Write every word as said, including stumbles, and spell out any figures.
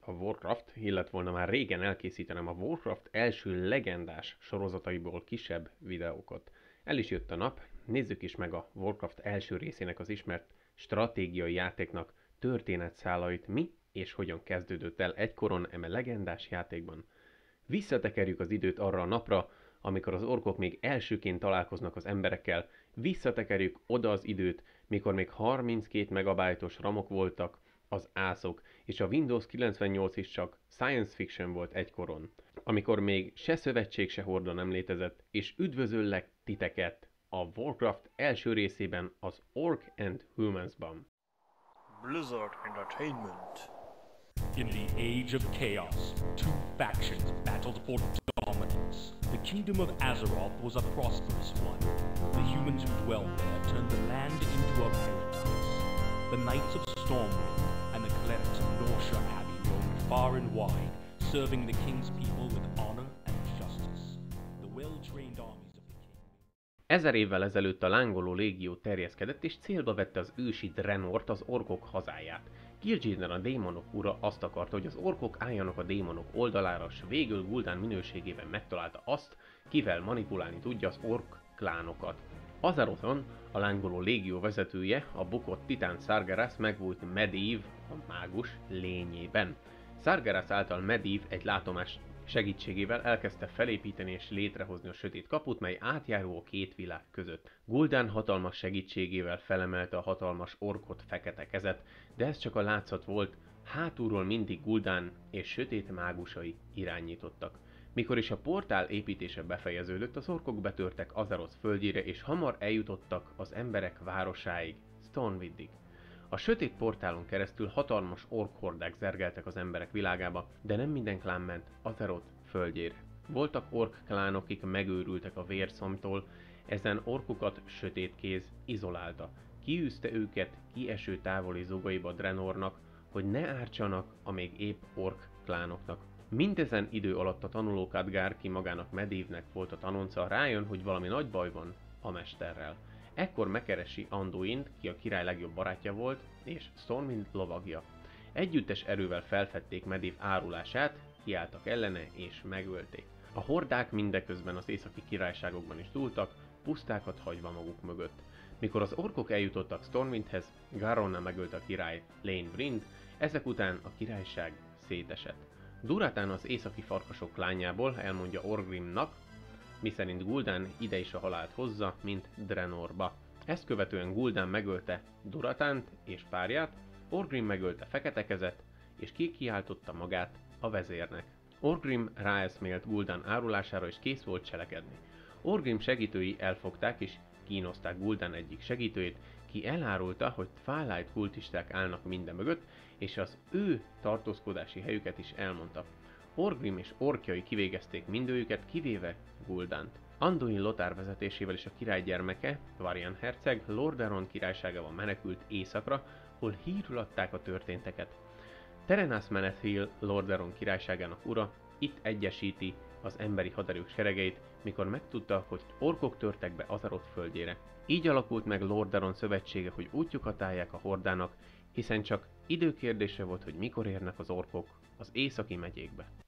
a Warcraft, illetve volna már régen elkészítenem a Warcraft első legendás sorozataiból kisebb videókat. El is jött a nap, nézzük is meg a Warcraft első részének az ismert stratégiai játéknak történetszálait, mi és hogyan kezdődött el egykoron eme legendás játékban. Visszatekerjük az időt arra a napra, amikor az orkok még elsőként találkoznak az emberekkel, visszatekerjük oda az időt, mikor még harminckét megabájtos ramok voltak az ászok, és a Windows kilencvennyolc is csak science fiction volt egykoron, amikor még se szövetség, se horda nem létezett, és üdvözöllek titeket a Warcraft első részében, az Orc and Humans-ban. Blizzard Entertainment. In the Age of Chaos, two factions battled for dominance. The kingdom of Azeroth was a prosperous one. The humans who dwelled there turned the land into a paradise. The Knights of Stormwind and the clerics of Norsha Abbey roamed far and wide, serving the king's people with honor and justice. The well-trained armies of the king... Ezer évvel ezelőtt a lángoló légió terjeszkedett, és célba vette az ősi Drenort, az orkok hazáját. Gil'jaeden, a démonok ura azt akarta, hogy az orkok álljanak a démonok oldalára, s végül Gul'dan minőségében megtalálta azt, kivel manipulálni tudja az ork klánokat. Azerothon a lángoló légió vezetője, a bukott titán Sargeras megvolt Medivh, a mágus lényében. Sargeras által Medivh egy látomás segítségével elkezdte felépíteni és létrehozni a sötét kaput, mely átjáró a két világ között. Gul'dan hatalmas segítségével felemelte a hatalmas orkot fekete kezet, de ez csak a látszat volt, hátulról mindig Gul'dan és sötét mágusai irányítottak. Mikor is a portál építése befejeződött, az orkok betörtek Azeroth földjére, és hamar eljutottak az emberek városáig, Stormwindig. A sötét portálon keresztül hatalmas orkhordák zergeltek az emberek világába, de nem minden klán ment Azeroth földjére. Voltak ork klánok, akik megőrültek a vérszomtól, ezen orkokat sötét kéz izolálta. Kiűzte őket kieső távoli zugaiba Drenornak, hogy ne ártsanak a még épp ork klánoknak. Mindezen idő alatt a tanuló Khadgar, ki magának Medivhnek volt a tanonca, rájön, hogy valami nagy baj van a mesterrel. Ekkor megkeresi Anduint, ki a király legjobb barátja volt, és Stormwind lovagja. Együttes erővel felfedték Medivh árulását, kiálltak ellene és megölték. A hordák mindeközben az északi királyságokban is dúltak, pusztákat hagyva maguk mögött. Mikor az orkok eljutottak Stormwindhez, Garronna megölte a király Lane Vrind, ezek után a királyság szétesett. Duratán az északi farkasok lányából elmondja Orgrimmnak, miszerint Gul'dan ide is a halált hozza, mint Drenorba. Ezt követően Gul'dan megölte Duratánt és párját, Orgrimm megölte Fekete Kezet, és kikiáltotta magát a vezérnek. Orgrimm ráeszmélt Gul'dan árulására, és kész volt cselekedni. Orgrimm segítői elfogták és kínozták Gul'dan egyik segítőjét, ki elárulta, hogy Twilight kultisták állnak minden mögött, és az ő tartózkodási helyüket is elmondta. Orgrimm és orkjai kivégezték mindőjüket, kivéve Gul'dant. Anduin Lothar vezetésével is a király gyermeke, Varian herceg, Lordaeron királyságában menekült északra, hol hírül adták a történteket. Terenas Menethil, Lordaeron királyságának ura, itt egyesíti az emberi haderők seregeit, mikor megtudta, hogy orkok törtek be Azeroth földjére. Így alakult meg Lordaeron szövetsége, hogy útjukat állják a hordának, hiszen csak időkérdése volt, hogy mikor érnek az orkok az északi megyékbe.